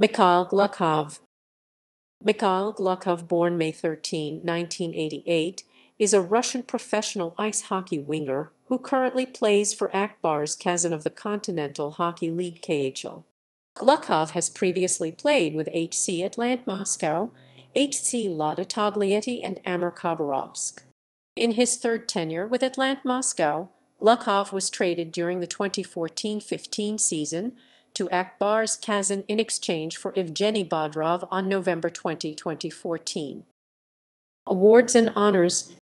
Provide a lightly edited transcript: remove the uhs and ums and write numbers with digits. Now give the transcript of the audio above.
Mikhail Glukhov. Mikhail Glukhov, born May 13, 1988, is a Russian professional ice hockey winger who currently plays for Ak Bars Kazan of the Continental Hockey League KHL. Glukhov has previously played with HC Atlant Moscow, HC Lada Togliatti and Amur. In his third tenure with Atlant Moscow, Glukhov was traded during the 2014-15 season to Ak Bars Kazan in exchange for Evgeny Bodrov on November 20, 2014. Awards and honors.